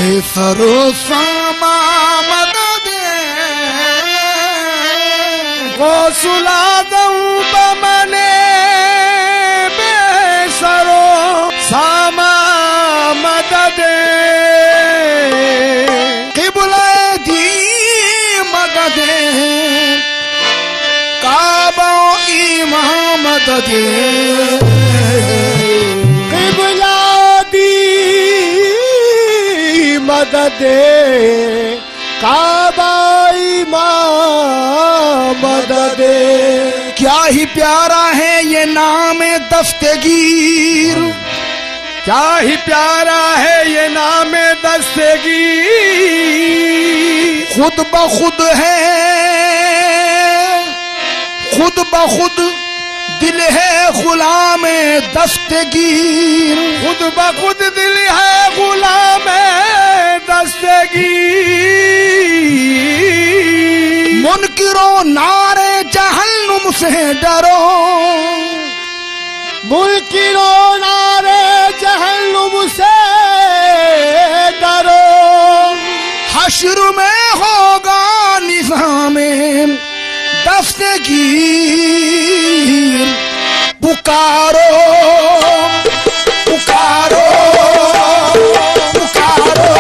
बेसरो सामा मदद गौसुला दऊं बमने बेसरो सामा मदद क़िबला दी मदद काबा इमाम मदद क़िबला दी मदद काबा इमाम मदद। क्या ही प्यारा है ये नाम दस्तगीर, क्या ही प्यारा है ये नाम दस्तगीर। खुद ब खुद है, खुद ब खुद दिल है गुलाम दस्तगीर, खुद ब खुद दिल है गुलाम दस्तगीर। मुनकिरों नारे जहन्नुम से डरो, मुनकिरों नारे जहन्नुम से डरो। हश्र में होगा निज़ामे दस्तगीर। पुकारो पुकारो पुकारो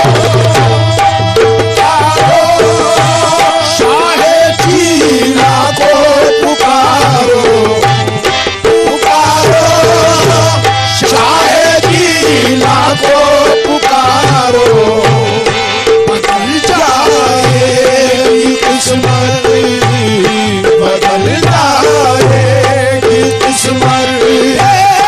पुकारो शाहे जीना को पुकारो, पुकारो शाहे जीना को पुकारो। बदल जाएगी किस्मत, बदल जाएगी किस्मत।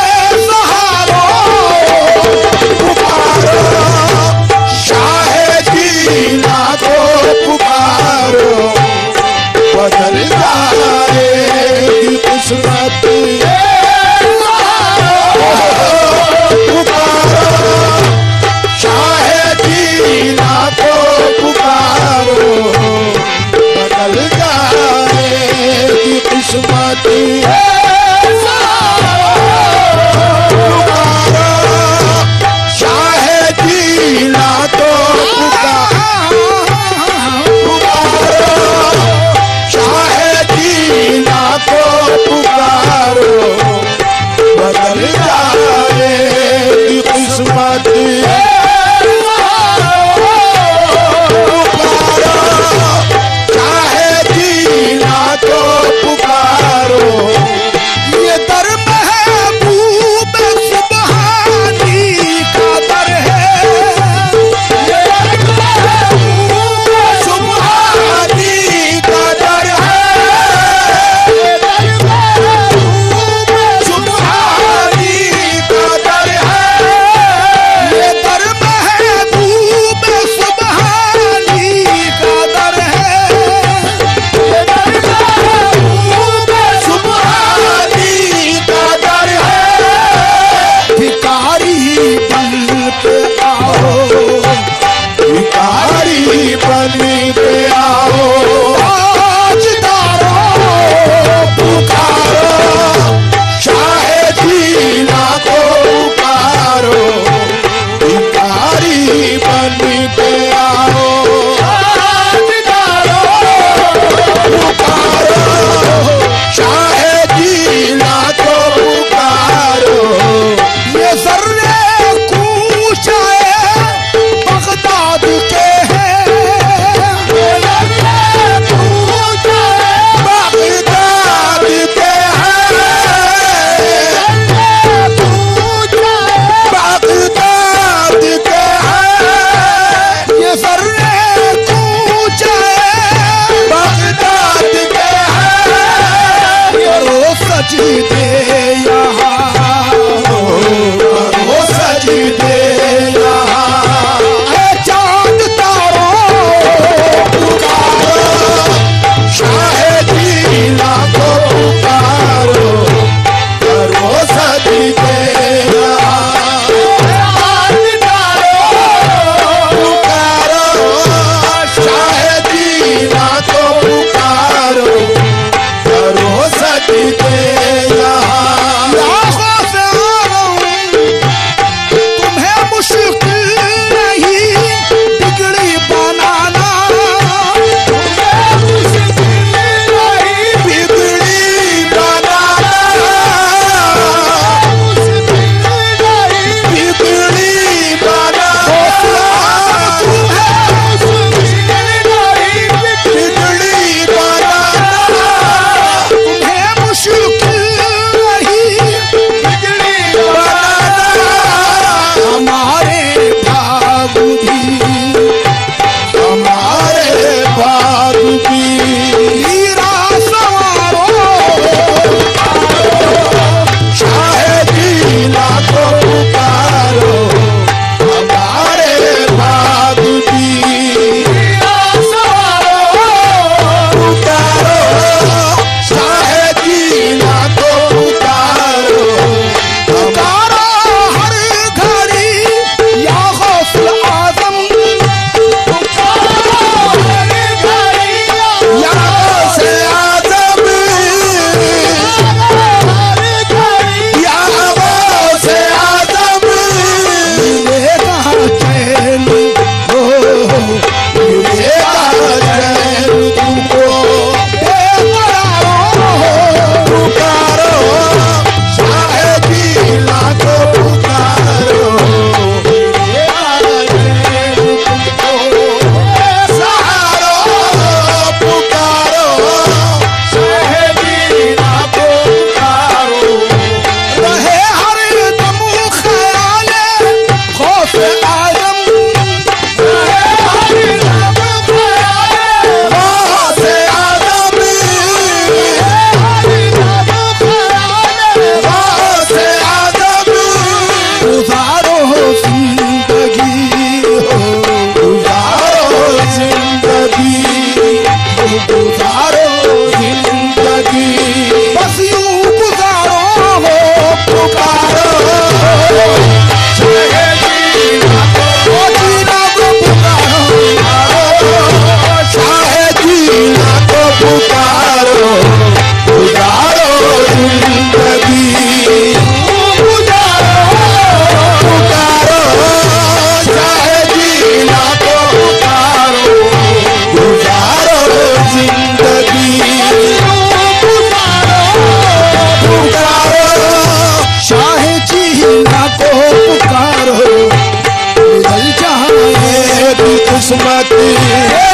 किस्मत